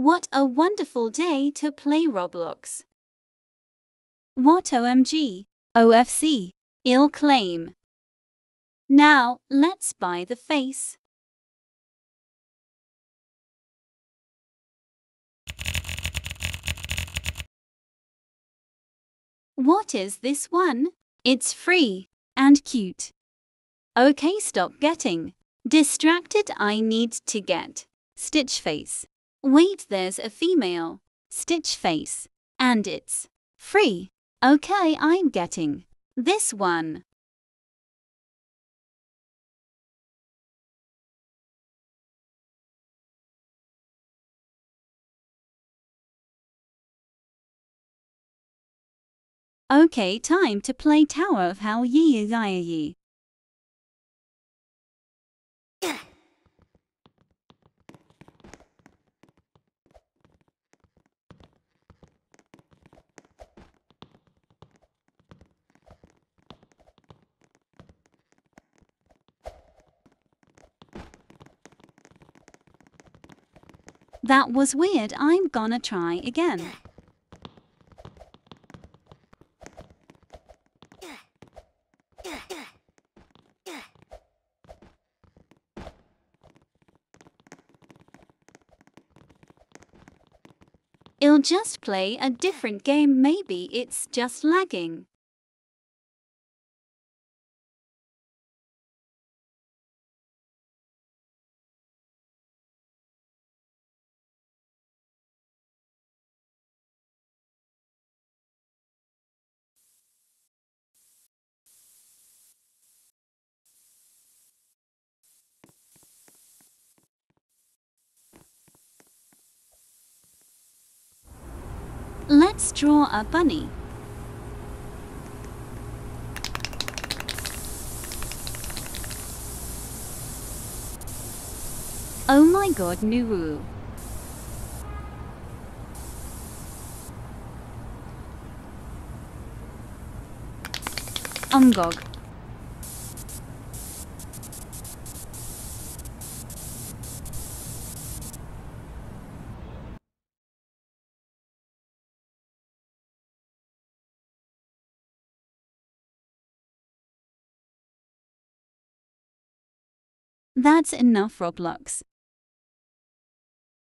What a wonderful day to play Roblox. What OMG, OFC, ill claim. Now, let's buy the face. What is this one? It's free and cute. Okay, stop getting distracted. I need to get Stitch face. Wait, there's a female Stitch face, and it's free. Okay, I'm getting this one. Okay, time to play Tower of Hell. Yee. That was weird. I'm gonna try again. I'll just play a different game. Maybe it's just lagging. Let's draw a bunny. Oh my god, Nuru. Umgog. That's enough, Roblox.